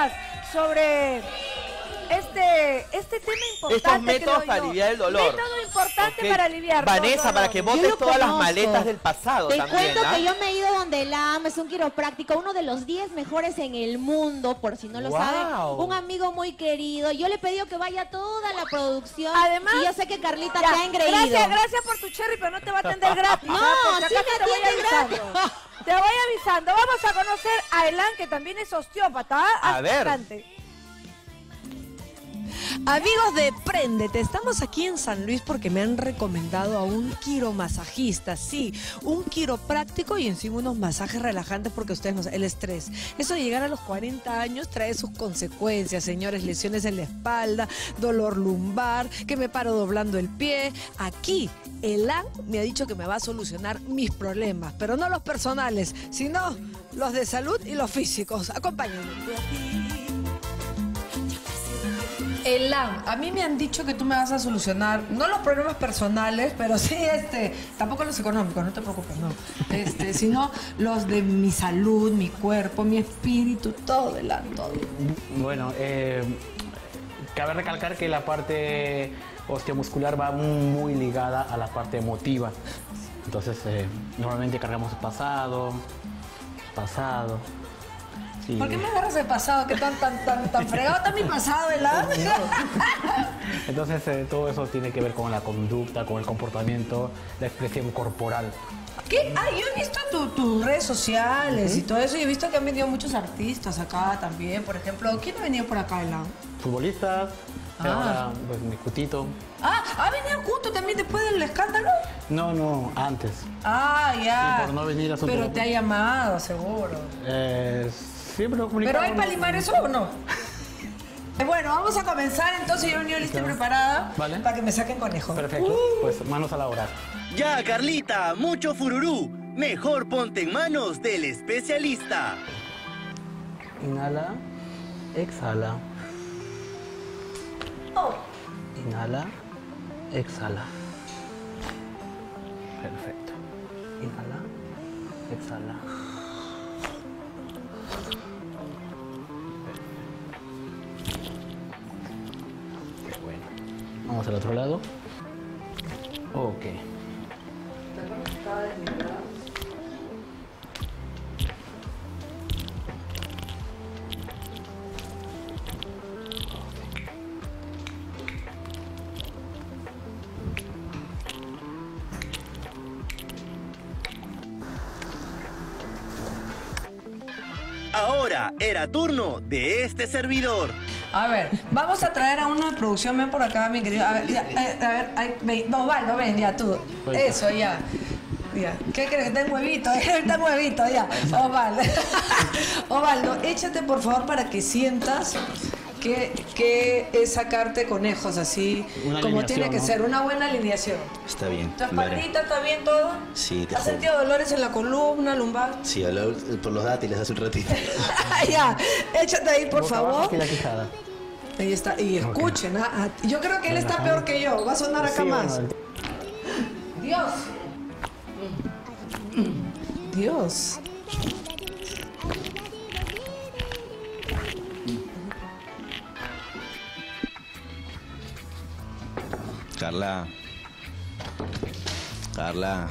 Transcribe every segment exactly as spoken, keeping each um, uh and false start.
más sobre este, este tema importante. Estos métodos para aliviar el dolor. Método importante Okay. para aliviar Vanessa, dolor. para que botes todas las maletas del pasado Te también, cuento ¿ah? que yo me he ido donde el A M, es un quiropráctico, uno de los diez mejores en el mundo, por si no lo Wow. saben. Un amigo muy querido. Yo le he pedido que vaya toda la producción. Además, y yo sé que Carlita ya, te ha engreído. Gracias, gracias por tu cherry, pero no te va a atender gratis. No, ¿ah? Porque sí acá me te voy atiende avisando. gratis. Te voy avisando. Vamos a conocer a Elan, que también es osteópata. A ver. Adelante. Amigos de Préndete, estamos aquí en San Luis porque me han recomendado a un quiromasajista, sí, un quiropráctico y encima unos masajes relajantes porque ustedes no saben, el estrés. Eso de llegar a los cuarenta años trae sus consecuencias, señores, lesiones en la espalda, dolor lumbar, que me paro doblando el pie. Aquí, Elan me ha dicho que me va a solucionar mis problemas, pero no los personales, sino los de salud y los físicos. Acompáñenme. Elan, a mí me han dicho que tú me vas a solucionar, no los problemas personales, pero sí, este, tampoco los económicos, no te preocupes, no. Este, sino los de mi salud, mi cuerpo, mi espíritu, todo, Elan, todo. Bueno, eh, cabe recalcar que la parte osteomuscular va muy ligada a la parte emotiva. Entonces, eh, normalmente cargamos pasado, pasado. Sí. ¿Por qué me agarras el pasado? ¿Qué tan, tan, tan, tan fregado está mi pasado, Elan? Entonces, eh, todo eso tiene que ver con la conducta, con el comportamiento, la expresión corporal. ¿Qué? Ah, yo he visto tu- tus redes sociales uh-huh. y todo eso, y he visto que han venido muchos artistas acá también. Por ejemplo, ¿quién ha venido por acá, Elan? Futbolistas, Ah. ahora pues mi cutito. Ah, ¿ha venido Cuto también después del escándalo? No, no, antes. Ah, ya. Y por no venir a su Pero programa. te ha llamado, seguro. Eh, siempre lo comunicamos. ¿Pero hay para limar eso o no? Eh, Bueno, vamos a comenzar. Entonces yo he venido lista y preparada Vale. para que me saquen conejo. Perfecto, Uh. pues manos a la obra. Ya, Carlita, mucho fururú. Mejor ponte en manos del especialista. Inhala, exhala. Oh. Inhala, exhala. Perfecto. Inhala, exhala. Perfecto. Bueno. Vamos al otro lado. Ok. Ahora era turno de este servidor. A ver, vamos a traer a uno de producción. Ven por acá, mi querido. A ver, ya, eh, a ver, ahí, ven, Osvaldo, ven, ya tú. Eso, ya. Ya. ¿Qué crees? Está en huevito, está en huevito, ya. Osvaldo. Osvaldo, échate por favor para que sientas que, que es sacarte conejos así, Una como alineación, tiene que ¿no? ser, una buena alineación. Está bien. ¿Tu lo haré. espaldita está bien todo? Sí, te ¿Has juro. sentido dolores en la columna, lumbar? Sí, habló por los dátiles hace un ratito. Ya, échate ahí, por Boca abajo favor. y la quijada. Ahí está. Y escuchen, ah, ah, yo creo que él está peor que yo. Va a sonar acá Sí, más. bueno, Dios. Dios. Carla. Carla.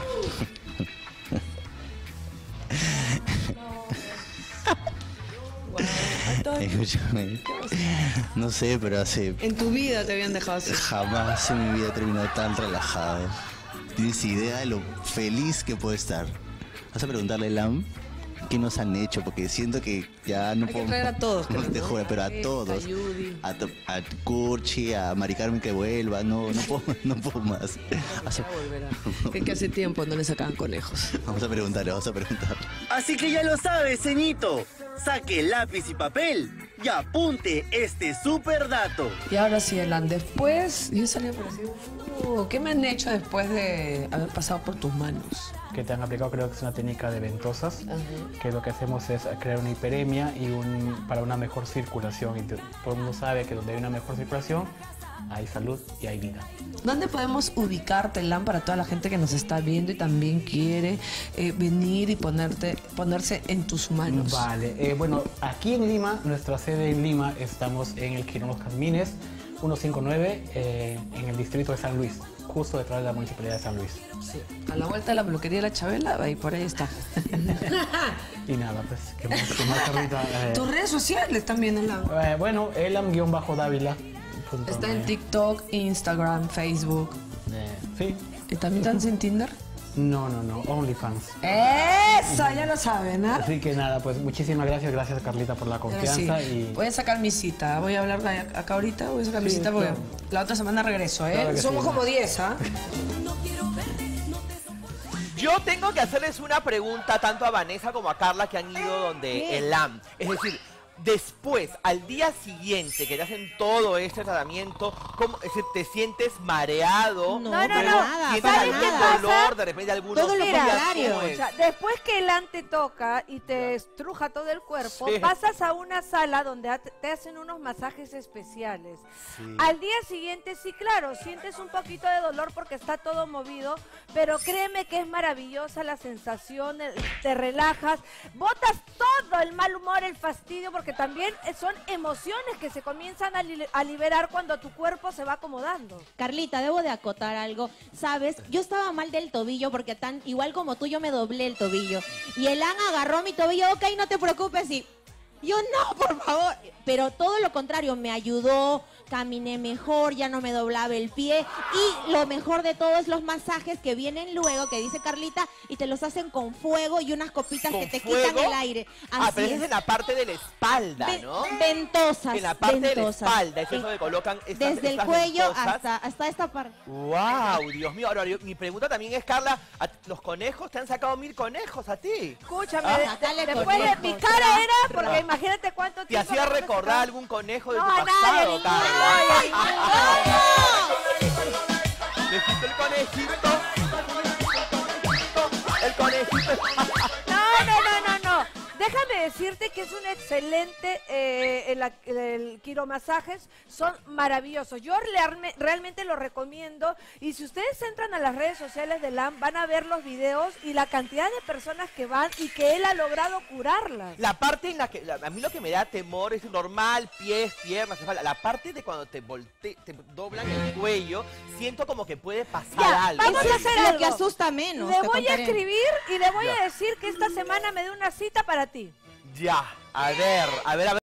Escúchame. No sé, pero hace En tu vida te habían dejado así. jamás en mi vida he terminado tan relajado. Tienes idea de lo feliz que puedo estar. Vas a preguntarle a Elan qué nos han hecho, porque siento que ya no Hay puedo. que traer a todos, creo, Te ¿no? juro, pero a Sí, todos. a Judy. A, to- a Curchi, a Mari Carmen que vuelva. No, no puedo, no puedo más. Vas a- Es que hace tiempo no le sacaban conejos. Vamos a preguntarle, vamos a preguntarle. Así que ya lo sabes, ceñito. Saque lápiz y papel y apunte este super dato. Y ahora sí, Elan, después, yo salí por así, uh, ¿qué me han hecho después de haber pasado por tus manos? que te han aplicado, creo que es una técnica de ventosas, uh-huh. que lo que hacemos es crear una hiperemia y un, para una mejor circulación. Y te, todo el mundo sabe que donde hay una mejor circulación hay salud y hay vida. ¿Dónde podemos ubicarte, Elam, para toda la gente que nos está viendo y también quiere eh, venir y ponerte, ponerse en tus manos? Vale, eh, bueno, aquí en Lima, nuestra sede en Lima, estamos en el Quirón Los Jazmines, ciento cincuenta y nueve, eh, en el distrito de San Luis, justo detrás de la Municipalidad de San Luis. Sí, a la vuelta de la peluquería de la Chabela, ahí por ahí está. Y nada, pues, ¿qué más, qué más, Carlita? Eh, Tus redes sociales también, Elam. eh, bueno, elam-dávila. Está en TikTok, Instagram, Facebook. Eh, sí. ¿Y también están sin Tinder? No, no, no, OnlyFans. ¡Esa! Ya lo saben, ¿ah? Así que nada, pues muchísimas gracias, gracias Carlita por la confianza. Sí. Y... Voy a sacar mi cita, voy a hablar acá ahorita, voy a sacar mi Sí, cita porque claro. la otra semana regreso, ¿eh? Claro que Somos sí. como diez, ¿ah? Yo tengo que hacerles una pregunta tanto a Vanessa como a Carla que han ido donde Elam. Es decir, después, al día siguiente que te hacen todo este tratamiento, ¿cómo, es decir, te sientes mareado? No, no, no, Luego, nada, ¿sientes para algún nada. dolor de repente algunos Todo lo días? contrario. ¿Cómo O es? sea, después que el ante toca y te estruja todo el cuerpo, Sí. pasas a una sala donde ha- te hacen unos masajes especiales. Al día siguiente, sí, claro, sientes un poquito de dolor porque está todo movido, pero créeme que es maravillosa la sensación, el- te relajas, botas todo el mal humor, el fastidio, porque también son emociones que se comienzan a, li- a liberar cuando tu cuerpo se va acomodando. Carlita, debo de acotar algo. ¿Sabes? Yo estaba mal del tobillo porque tan igual como tú yo me doblé el tobillo. Y Elan agarró mi tobillo, ok, no te preocupes. Y yo, no, por favor. Pero todo lo contrario, me ayudó, caminé mejor, ya no me doblaba el pie. Y lo mejor de todo es los masajes que vienen luego, que dice Carlita, y te los hacen con fuego y unas copitas ¿Con que te fuego? quitan el aire. Ah, Así pero esa es es. en la parte de la espalda, Ve- ¿no? Ventosas, En la parte de la ventosas. espalda, es eso En- donde colocan estas, Desde el estas cuello ventosas. hasta, hasta esta parte. ¡Wow! Dios mío. Ahora, yo- mi pregunta también es, Carla, ¿a- ¿los conejos te han sacado mil conejos a ti? Escúchame, Ah. de- Sacale después de conejos, mi cara tra, era, porque tra. imagínate cuánto ¿Te tiempo... hacía no me recordar sacaba. algún conejo de No, tu a nadie, pasado, ninguno. Carla? Ay, ¿Le quito el conejito? El conejito. No, no, no, no, no. Déjame decirte que es un excelente, eh, el, el quiromasajes son maravillosos. Yo realme- realmente lo recomiendo y si ustedes entran a las redes sociales de Elam van a ver los videos y la cantidad de personas que van y que él ha logrado curarlas. La parte en la que, la- a mí lo que me da temor es normal, pies, piernas, espalda. La parte de cuando te volte, te doblan el cuello, siento como que puede pasar Ya, algo. vamos Eso a es hacer lo algo. que asusta menos. Le te voy a contaré. escribir y le voy Ya. a decir que esta semana me dé una cita para ti. Ya, a ver, a ver, a ver.